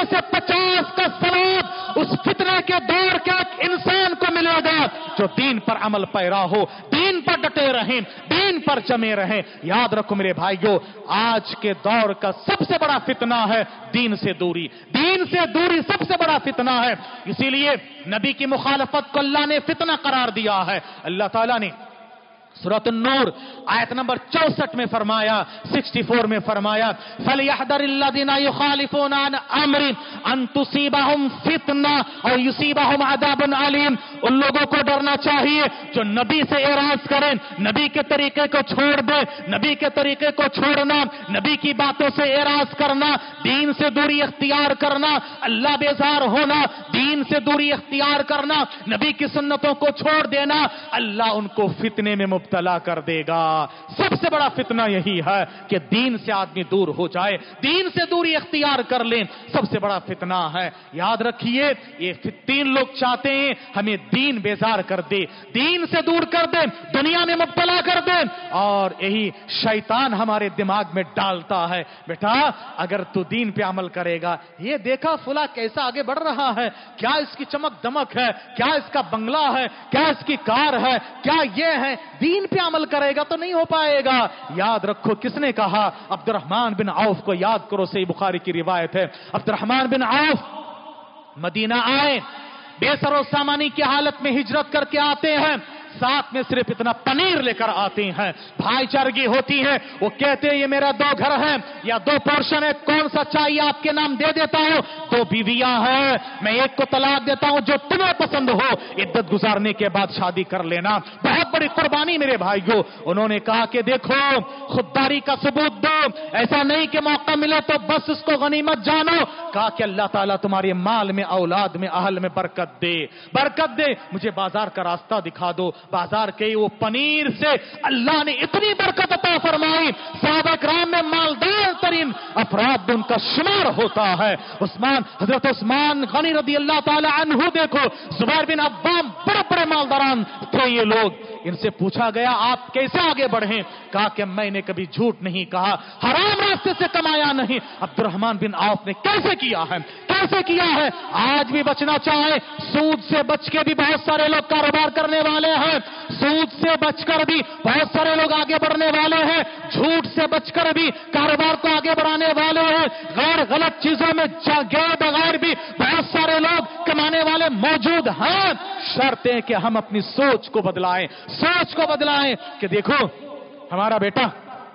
میں سے پچاس کا ثواب اس فتنے کے دور کے ایک انسان کو ملے گا جو دین پر عمل پیرا ہو، دین پر ڈٹے رہیں، دین پر جمے رہیں۔ یاد رکھو میرے بھائیو، آج کے دور کا سب سے بڑا فتنہ ہے دین سے دوری، دین سے دوری سب سے بڑا فتنہ ہے۔ اسی لیے نبی کی مخالفت کو اللہ نے فتنہ قرار دیا ہے۔ اللہ تعالیٰ نے سورۃ النور آیت نمبر چونسٹھ میں فرمایا، سکسٹی فور میں فرمایا، فَلْيَحْذَرِ الَّذِينَ يُخَالِفُونَ عَنْ أَمْرِهِ أَن تُصِيبَهُمْ فِتْنَةٌ أَوْ يُصِيبَهُمْ عَذَابٌ أَلِيمٌ۔ ان لوگوں کو ڈرنا چاہیے جو نبی سے اعراض کریں، نبی کے طریقے کو چھوڑ دیں، نبی کے طریقے کو چھوڑنا، نبی کی باتوں سے اعراض کرنا، دین سے دوری اختیار کرنا، اللہ بیزار ہونا، دین سے دوری اختیار کرنا، نبی کی سنتوں کو چھوڑ دینا، اللہ ان کو فتنے میں مبتلا کر دے گا۔ سب سے بڑا فتنہ یہی ہے کہ دین سے آدمی دور ہو جائے، دین سے دوری اختیار کر لیں، سب سے بڑا فتنہ ہے۔ یاد رکھیے، یہ تین لوگ چاہتے ہیں ہمیں دین بیزار کر دے، دین سے دور کر دے، دنیا میں مبتلا کر دے، اور یہی شیطان ہمارے دماغ میں ڈالتا ہے، بیٹا اگر تو دین پہ عمل کرے گا، یہ دیکھا فلاں کیسا آگے بڑھ رہا ہے، کیا اس کی چمک دمک ہے، کیا اس کا بنگلہ ہے، کیا اس کی کار ہے، کیا یہ ہے، دین پہ عمل کرے گا تو نہیں ہو پائے گا۔ یاد رکھو کس نے کہا؟ عبد الرحمن بن عوف کو یاد کرو، صحیح بخاری کی روایت ہے۔ عبد الرحمن بن عوف مدینہ آئے، بے سر و سامانی کی حالت میں ہجرت کر کے آتے ہیں، ساتھ میں صرف اتنا پنیر لے کر آتے ہیں، بھائی چارگی ہوتی ہے، وہ کہتے ہیں یہ میرا دو گھر ہے یا دو پورشن ہے، کون سا چاہیے آپ کے نام دے دیتا ہوں، دو بیویاں ہیں، میں ایک کو طلاق دیتا ہوں، جو تمہیں پسند ہو عدت گزارنے کے بعد شادی کر لینا۔ بہت بڑی قربانی میرے بھائیو۔ انہوں نے کہا کہ دیکھو خودداری کا ثبوت دو، ایسا نہیں کہ موقع ملے تو بس اس کو غنیمت جانو۔ کہا کہ اللہ تعالیٰ تمہارے مال میں، اولاد میں، اہل میں برکت دے، برکت دے، مجھے بازار کا راستہ دکھا دو۔ بازار کے وہ پنیر سے اللہ نے اتنی برکت عطا فرمائی، صحابہ کرام میں مالدار ترین افراد ان کا شمار ہوتا ہے۔ عثمان، حضرت عثمان غنی رضی اللہ تعالی عنہ دیکھو، زبیر بن عوام بڑے بڑے مالداران تھے یہ لوگ۔ ان سے پوچھا گیا آپ کیسے آگے بڑھیں؟ کہا کہ میں نے کبھی جھوٹ نہیں کہا، حرام راستے سے کمایا نہیں۔ عبد الرحمن بن عوف نے کیسے کیا ہے، کیسے کیا ہے؟ آج بھی بچنا چاہے، سود سے بچ کے بھی بہت سارے لوگ کاروبار کرنے والے ہیں، سود سے بچ کر بھی بہت سارے لوگ آگے بڑھنے والے ہیں، جھوٹ سے بچ کر بھی کاروبار کو آگے بڑھانے والے ہیں، غیر غلط چیزوں میں گئے بغیر بھی بہت سارے لوگ کمانے والے موجود ہیں۔ شرط ہے کہ ہم اپنی سوچ کو بدلائیں، سوچ کو بدلائیں کہ دیکھو ہمارا بیٹا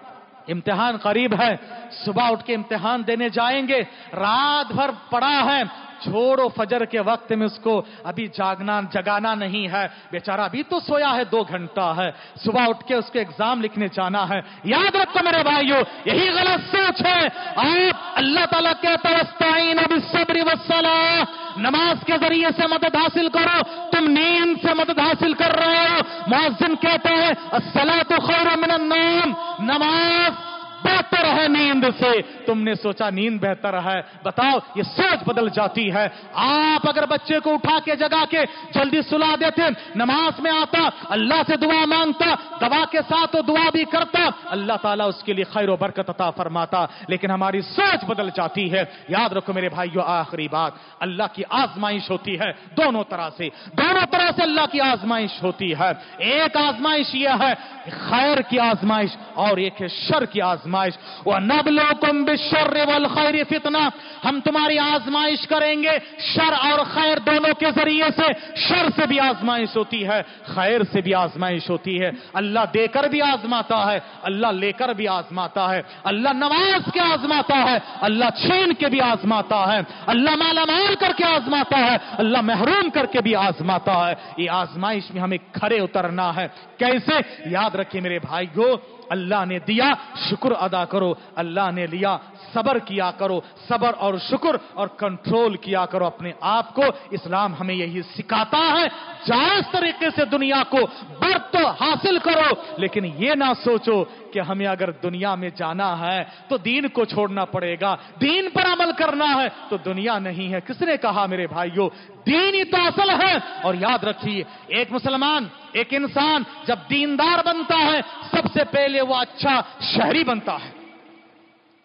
امتحان قریب ہے، صبح اٹھ کے امتحان دینے جائیں گے، رات بھر پڑا ہے، چھوڑو فجر کے وقت میں اس کو ابھی جاگنا جگانا نہیں ہے، بیچارہ ابھی تو سویا ہے، دو گھنٹہ ہے، صبح اٹھ کے اس کو ایگزام لکھنے جانا ہے۔ یاد رکھو میرے بھائیو، یہی غلط سوچ ہے۔ آپ اللہ تعالیٰ کہتا ہے استعینوا بالصبر والصلاۃ، نماز کے ذریعے سے مدد حاصل کرو، تم نیند سے مدد حاصل کر رہے ہو۔ مؤذن کہتا ہے الصلاۃ خیر من النوم، نماز بہتر ہے نیند سے، تم نے سوچا نیند بہتر ہے، بتاؤ یہ سوچ بدل جاتی ہے۔ آپ اگر بچے کو اٹھا کے جگا کے جلدی سلا دیتے، نماز میں آتا، اللہ سے دعا مانگتا، دوا کے ساتھ وہ دعا بھی کرتا، اللہ تعالیٰ اس کے لیے خیر و برکت عطا فرماتا، لیکن ہماری سوچ بدل جاتی ہے۔ یاد رکھو میرے بھائیو، آخری بات، اللہ کی آزمائش ہوتی ہے دونوں طرح سے، دونوں طرح سے اللہ کی آزمائش ہوتی ہے۔ ایک آزمائش یہ ہے خیر کی آزمائش، اور ایک ہے شر کی آزمائش۔ وَنَبْلُوكُمْ بِالشَّرِّ وَالْخَيْرِ فِتْنَةً، ہم تمہاری آزمائش کریں گے شر اور خیر دونوں کے ذریعے سے۔ شر سے بھی آزمائش ہوتی ہے، خیر سے بھی آزمائش ہوتی ہے۔ اللہ دے کر بھی آزماتا ہے، اللہ لے کر بھی آزماتا ہے، اللہ نواز کے آزماتا ہے، اللہ چھین کے بھی آزماتا ہے، اللہ مالا مال کر کے آزماتا ہے، اللہ محروم کر کے بھی آزماتا ہے۔ یہ آزمائش میں ہمیں کھڑے اترنا ہے۔ کیسے؟ یاد رکھیں میرے بھائیو، اللہ نے دیا شکر ادا کرو، اللہ نے لیا صبر کیا کرو، صبر اور شکر اور کنٹرول کیا کرو اپنے آپ کو۔ اسلام ہمیں یہی سکھاتا ہے، جائز طریقے سے دنیا کو برت تو حاصل کرو، لیکن یہ نہ سوچو کہ ہمیں اگر دنیا میں جانا ہے تو دین کو چھوڑنا پڑے گا، دین پر عمل کرنا ہے تو دنیا نہیں ہے۔ کس نے کہا میرے بھائیو؟ دین ہی تو اصل ہے۔ اور یاد رکھیے، ایک مسلمان، ایک انسان جب دیندار بنتا ہے، سب سے پہلے وہ اچھا شہری بنتا ہے،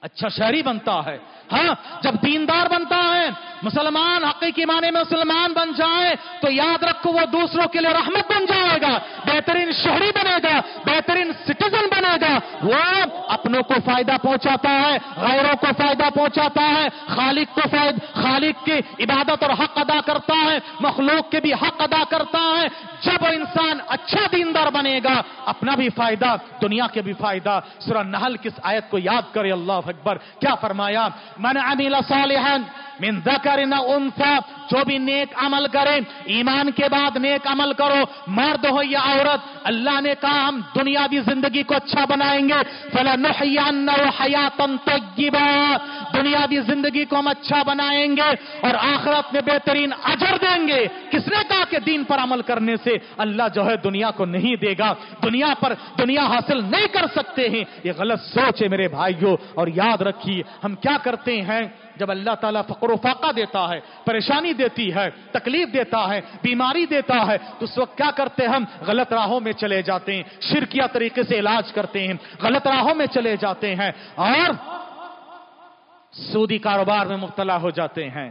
اچھا شہری بنتا ہے. ہاں جب دیندار بنتا ہے, مسلمان حقیقی معنی میں مسلمان بن جائے تو یاد رکھو وہ دوسروں کے لیے رحمت بن جائے گا, بہترین شہری بنے گا, بہترین سٹیزن بنے گا. وہ اپنوں کو فائدہ پہنچاتا ہے, غیروں کو فائدہ پہنچاتا ہے, خالق کو فائدہ, خالق کی عبادت اور حق ادا کرتا ہے, مخلوق کے بھی حق ادا کرتا ہے. جب انسان اچھا دیندار بنے گا, اپنا بھی فائدہ, دنیا کے بھی فائدہ. سورہ نحل کی آیت کو یاد کرے, اللہ اکبر, کیا فرمایا؟ من عمل صالحا من ذکر او انثى, جو بھی نیک عمل کرے, ایمان کے بعد نیک عمل کرو, مرد ہو یا عورت. اللہ نے کہا ہم دنیاوی زندگی کو اچھا بنائیں گے, فلنحینہ حیاتا طیبا, دنیاوی زندگی کو ہم اچھا بنائیں گے اور آخرت میں بہترین اجر دیں گے. کس نے کہا کہ دین پر عمل کرنے سے اللہ جو ہے دنیا کو نہیں دے گا, دنیا پر دنیا حاصل نہیں کر سکتے ہیں؟ یہ غلط سوچ ہے میرے بھائیوں. اور یاد رکھیے ہم کیا کرتے ہیں جب اللہ تعالیٰ فقر و فاقہ دیتا ہے, پریشانی دیتی ہے, تکلیف دیتا ہے, بیماری دیتا ہے, تو اس وقت کیا کرتے ہم؟ غلط راہوں میں چلے جاتے ہیں, شرکیہ طریقے سے علاج کرتے ہیں, غلط راہوں میں چلے جاتے ہیں اور سودی کاروبار میں مبتلا ہو جاتے ہیں.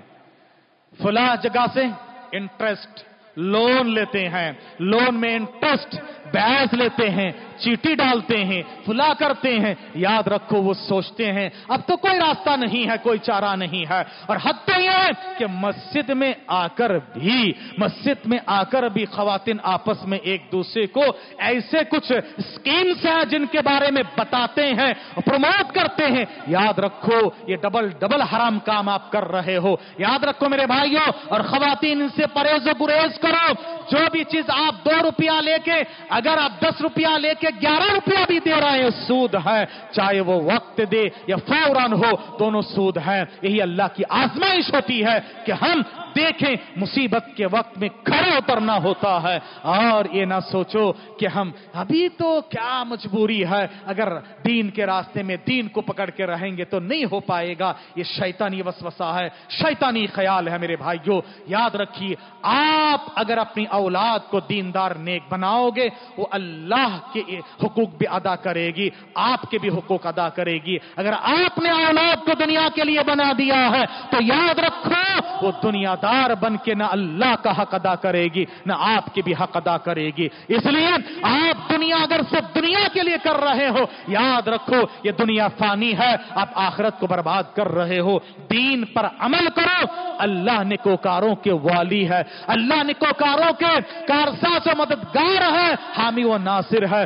فلاں جگہ سے انٹرسٹ لون لیتے ہیں, لون میں انٹرسٹ بیاض لیتے ہیں, چیٹی ڈالتے ہیں, فلا کرتے ہیں. یاد رکھو وہ سوچتے ہیں اب تو کوئی راستہ نہیں ہے, کوئی چارہ نہیں ہے. اور حد تو یہ ہے کہ مسجد میں آ کر بھی مسجد میں آ کر بھی خواتین آپس میں ایک دوسرے کو ایسے کچھ اسکیمز ہیں جن کے بارے میں بتاتے ہیں, پروموٹ کرتے ہیں. یاد رکھو یہ ڈبل ڈبل حرام کام آپ کر رہے ہو. یاد رکھو میرے بھائیوں, اور خواتین ان سے پرہیز و گریز کرو. جو بھی چیز آپ دو روپیہ لے کے, اگر آپ دس روپیہ لے کے گیارہ روپیہ بھی دے رہے ہیں, سود ہے. چاہے وہ وقت دے یا فوراً ہو, دونوں سود ہیں. یہی اللہ کی آزمائش ہوتی ہے کہ ہم دیکھیں مصیبت کے وقت میں کھڑے اترنا ہوتا ہے. اور یہ نہ سوچو کہ ہم ابھی تو کیا مجبوری ہے, اگر دین کے راستے میں دین کو پکڑ کے رہیں گے تو نہیں ہو پائے گا. یہ شیطانی وسوسہ ہے, شیطانی خیال ہے میرے بھائیوں. یاد رکھیے آپ اگر اپنی اولاد کو دیندار نیک بناؤ گے, وہ اللہ کے حقوق بھی ادا کرے گی, آپ کے بھی حقوق ادا کرے گی. اگر آپ نے اولاد کو دنیا کے لیے بنا دیا ہے تو یاد رکھو وہ دنیا دار بن کے نہ اللہ کا حق ادا کرے گی نہ آپ کے بھی حق ادا کرے گی. اس لیے آپ دنیا اگر صرف دنیا کے لیے کر رہے ہو, یاد رکھو یہ دنیا فانی ہے, آپ آخرت کو برباد کر رہے ہو. دین پر عمل کرو. اللہ نیکوکاروں کے والی ہے, اللہ نیکوکاروں کے کارساز و مددگار ہے, حامی و ناصر ہے.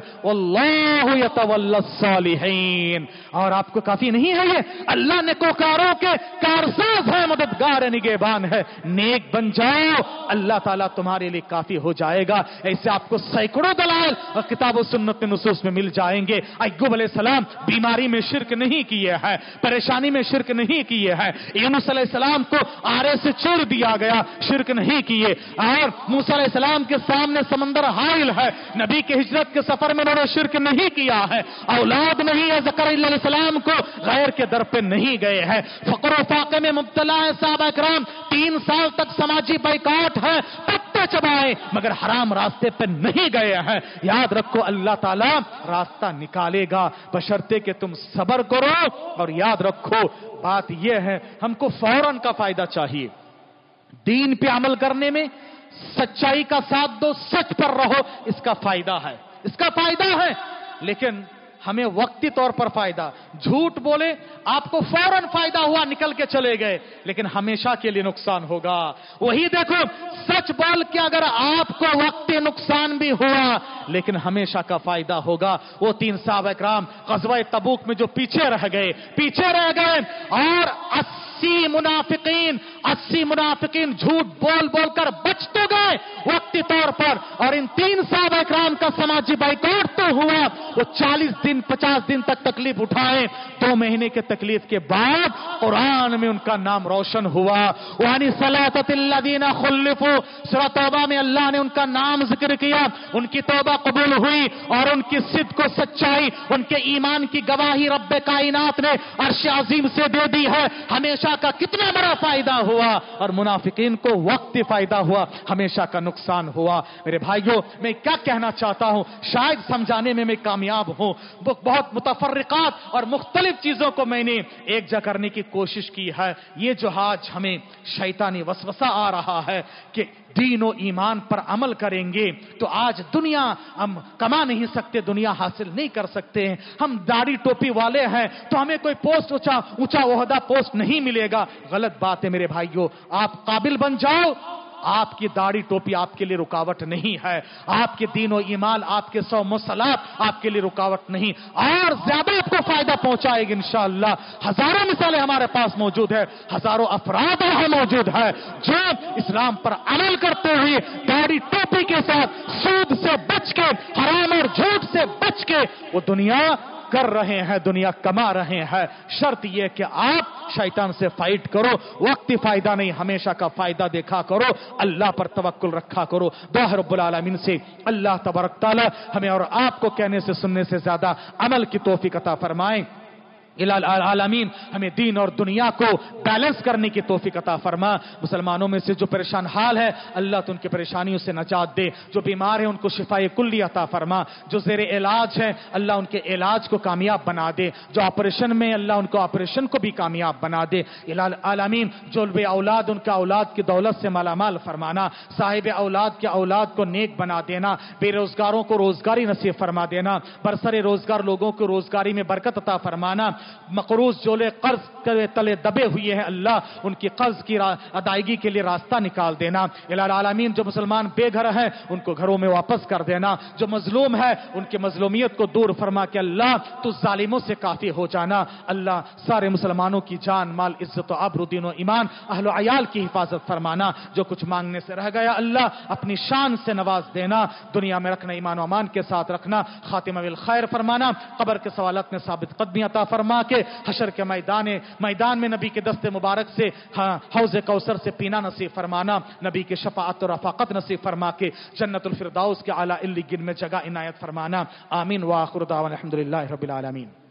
واللہ یتولی الصالحین. اور آپ کو کافی نہیں ہے یہ, اللہ نیکوکاروں کے کارساز ہے, مددگار ہے, نگہبان ہے. نیک بن جاؤ, اللہ تعالیٰ تمہارے لیے کافی ہو جائے گا. ایسے آپ کو سینکڑوں دلائل اور کتاب و سنت نصوص میں مل جائیں گے. ایوب علیہ السلام بیماری میں شرک نہیں کیے ہیں, پریشانی میں شرک نہیں کیے ہیں. یونس علیہ السلام کو آرے سے چور دیا گیا, شرک نہیں کیے. اور موسیٰ علیہ السلام کے سامنے سمندر حائل ہے, نبی کے ہجرت کے سفر میں انہوں نے شرک نہیں کیا ہے. اولاد نہیں ہے, زکریا علیہ السلام کو غیر کے در پہ نہیں گئے ہیں. فقر و فاقے میں مبتلا ہے صحابہ کرام, تین سال تک سماجی بائیکاٹ ہے, پتے چبائے مگر حرام راستے پہ نہیں گئے ہیں. یاد رکھو اللہ تعالیٰ راستہ نکالے گا بشرطے کہ تم صبر کرو. اور یاد رکھو بات یہ ہے ہم کو فوراً کا فائدہ چاہیے. دین پہ عمل کرنے میں سچائی کا ساتھ دو, سچ پر رہو, اس کا فائدہ ہے, اس کا فائدہ ہے. لیکن ہمیں وقتی طور پر فائدہ, جھوٹ بولے آپ کو فوراً فائدہ ہوا, نکل کے چلے گئے, لیکن ہمیشہ کے لیے نقصان ہوگا. وہی دیکھو سچ بول کے اگر آپ کو وقتی نقصان بھی ہوا لیکن ہمیشہ کا فائدہ ہوگا. وہ تین صحابہ کرام غزوہ تبوک میں جو پیچھے رہ گئے, پیچھے رہ گئے اور اسی منافقین اسی منافقین جھوٹ بول بول کر بچ تو گئے وقتی طور پر. اور ان تین صحابہ کرام کا سماجی بائیکاٹ تو ہوا, وہ چالیس دن پچاس دن تک تکلیف اٹھائے. دو مہینے کے تکلیف کے بعد قرآن میں ان کا نام روشن ہوا. وَعَنِ صَلَاةَ الَّذِينَ خُلِّفُوا, سورہ توبہ میں اللہ نے ان کا نام ذکر کیا. ان کی توبہ قبول ہوئی اور ان کی صدق و سچائی, ان کے ایمان کی گواہی رب کائنات نے عرش عظیم سے دے دی ہے. ہمیشہ کا کتنا بڑا فائدہ ہوا, اور منافقین کو وقتی فائدہ ہوا, ہمیشہ کا نقصان ہوا. میرے بھائیوں میں کیا کہہ کہنا چاہتا ہوں، شاید سمجھانے میں میں کامیاب ہوں، بہت متفرقات اور مختلف چیزوں کو میں نے ایک جگہ کرنے کی کوشش کی ہے۔ یہ جو آج ہمیں شیطانی وسوسہ آ رہا ہے کہ دین و ایمان پر عمل کریں گے تو آج دنیا ہم کما نہیں سکتے، دنیا حاصل نہیں کر سکتے ہیں، ہم داڑھی ٹوپی والے ہیں تو ہمیں کوئی پوسٹ اونچا اونچا عہدہ پوسٹ نہیں ملے گا۔ غلط بات ہے میرے بھائیوں، آپ قابل بن جاؤ، آپ کی داڑھی ٹوپی آپ کے لیے رکاوٹ نہیں ہے، آپ کے دین و ایمان، آپ کے سو مصلات آپ کے لیے رکاوٹ نہیں، اور زیادہ آپ کو فائدہ پہنچائے گی انشاءاللہ۔ ہزاروں مثالیں ہمارے پاس موجود ہے، ہزاروں افراد یہاں موجود ہے جو اسلام پر عمل کرتے ہوئے داڑھی ٹوپی کے ساتھ سود سے بچ کے، حرام اور جھوٹ سے بچ کے وہ دنیا کر رہے ہیں، دنیا کما رہے ہیں۔ شرط یہ کہ آپ شیطان سے فائٹ کرو، وقتی فائدہ نہیں، ہمیشہ کا فائدہ دیکھا کرو، اللہ پر توکل رکھا کرو۔ دعا رب العالمین سے اللہ تبارک تعالی ہمیں اور آپ کو کہنے سے سننے سے زیادہ عمل کی توفیق عطا فرمائیں۔ العالمین ہمیں دین اور دنیا کو بیلنس کرنے کی توفیق عطا فرما۔ مسلمانوں میں سے جو پریشان حال ہے اللہ تو ان کی پریشانیوں سے نجات دے، جو بیمار ہیں ان کو شفائے کلی عطا فرما، جو زیر علاج ہیں اللہ ان کے علاج کو کامیاب بنا دے، جو آپریشن میں اللہ ان کو آپریشن کو بھی کامیاب بنا دے۔ العالمین جو بے اولاد ان کا اولاد کی دولت سے مالا مال فرمانا، صاحب اولاد کے اولاد کو نیک بنا دینا، بے روزگاروں کو روزگاری نصیب فرما دینا، برسر روزگار لوگوں کو روزگاری میں برکت عطا فرمانا، مقروض جولے قرض کے تلے دبے ہوئے ہیں اللہ ان کی قرض کی ادائیگی کے لیے راستہ نکال دینا۔ العالمین جو مسلمان بے گھر ہیں ان کو گھروں میں واپس کر دینا، جو مظلوم ہے ان کی مظلومیت کو دور فرما کے اللہ تو ظالموں سے کافی ہو جانا۔ اللہ سارے مسلمانوں کی جان مال عزت و آبرو دین و ایمان اہل و عیال کی حفاظت فرمانا، جو کچھ مانگنے سے رہ گیا اللہ اپنی شان سے نواز دینا، دنیا میں رکھنا ایمان و امان کے ساتھ رکھنا، خاتمہ بالخیر فرمانا، قبر کے سوالات میں ثابت قدمی عطا فرما کے حشر کے میدان میدان میں نبی کے دست مبارک سے حوض کوثر سے پینا نصیب فرمانا، نبی کے شفاعت و رفاقت نصیب فرما کے جنت الفردوس کے اعلی علیین میں جگہ عنایت فرمانا۔ آمین وآخر دعوانا الحمدللہ رب العالمین۔